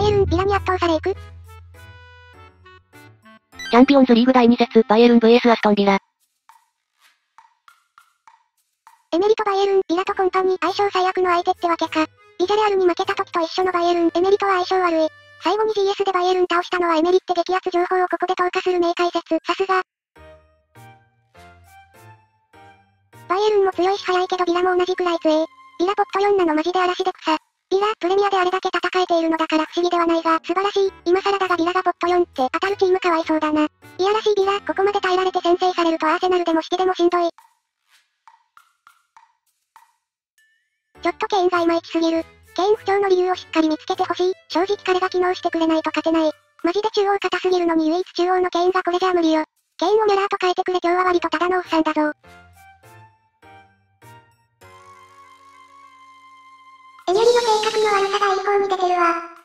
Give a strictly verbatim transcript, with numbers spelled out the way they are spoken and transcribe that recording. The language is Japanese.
イエルン、ビラに圧倒されいく。 チャンピオンズリーグだいに節、バイエルン ブイエス アストンビラ。 エメリとバイエルン、ビラとコンパニー、相性最悪の相手ってわけか。ビジャレアルに負けた時と一緒のバイエルン、エメリとは相性悪い。最後に ジーエス でバイエルン倒したのはエメリって激アツ情報をここで投下する名解説、さすが。バイエルンも強いし速いけどビラも同じくらい強え。ビラポットよんなのマジで嵐で草。ビラ、プレミアであれだけ戦えているのだから不思議ではないが、素晴らしい。今更だがビラがポットよんって当たるチームかわいそうだな。いやらしいビラ、ここまで耐えられて先制されるとアーセナルでもシティでもしんどい。ちょっとケインがいまいちすぎる。ケイン不調の理由をしっかり見つけてほしい。正直彼が機能してくれないと勝てない。マジで中央硬すぎるのに唯一中央のケインがこれじゃ無理よ。ケインをミャラーと変えてくれ今日は割とただのおっさんだぞ。エメリの性格の悪さがいい方に出てるわ。